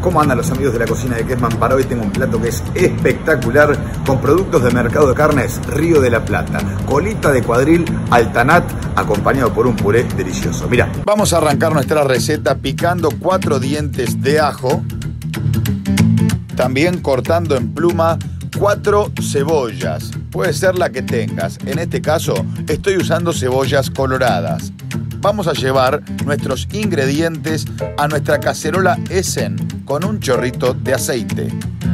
¿Cómo andan los amigos de la cocina de Kessman? Para hoy tengo un plato que es espectacular con productos de mercado de carnes Río de la Plata. Colita de cuadril al tanat acompañado por un puré delicioso. Mirá, vamos a arrancar nuestra receta picando 4 dientes de ajo. También cortando en pluma 4 cebollas. Puede ser la que tengas. En este caso estoy usando cebollas coloradas. Vamos a llevar nuestros ingredientes a nuestra cacerola Essen con un chorrito de aceite.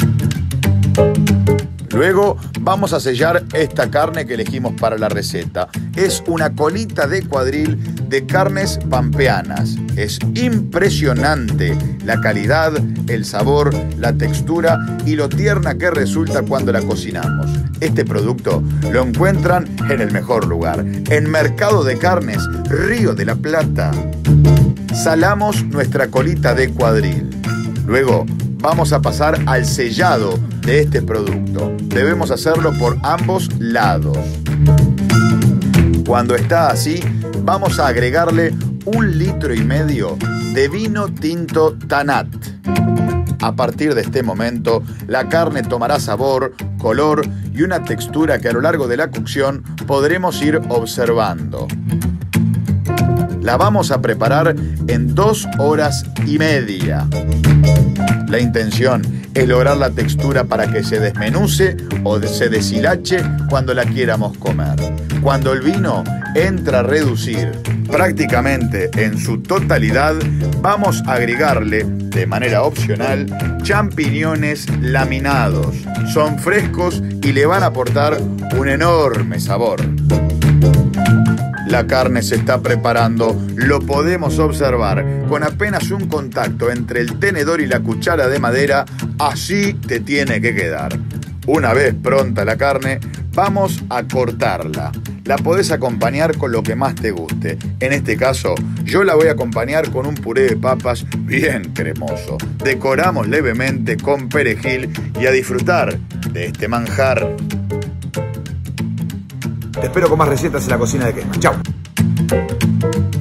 Luego vamos a sellar esta carne que elegimos para la receta. Es una colita de cuadril de carnes pampeanas. Es impresionante la calidad, el sabor, la textura y lo tierna que resulta cuando la cocinamos. Este producto lo encuentran en el mejor lugar, en Mercado de Carnes Río de la Plata. Salamos nuestra colita de cuadril. Luego vamos a pasar al sellado de este producto. Debemos hacerlo por ambos lados. Cuando está así, vamos a agregarle 1,5 litros de vino tinto Tanat. A partir de este momento, la carne tomará sabor, color y una textura que a lo largo de la cocción podremos ir observando. La vamos a preparar en 2 horas y media. La intención es lograr la textura para que se desmenuce o se deshilache cuando la quieramos comer. Cuando el vino entra a reducir prácticamente en su totalidad, vamos a agregarle, de manera opcional, champiñones laminados. Son frescos y le van a aportar un enorme sabor. La carne se está preparando, lo podemos observar con apenas un contacto entre el tenedor y la cuchara de madera, así te tiene que quedar. Una vez pronta la carne, vamos a cortarla. La podés acompañar con lo que más te guste. En este caso, yo la voy a acompañar con un puré de papas bien cremoso. Decoramos levemente con perejil y a disfrutar de este manjar. Te espero con más recetas en la cocina de Kessman. ¡Chao!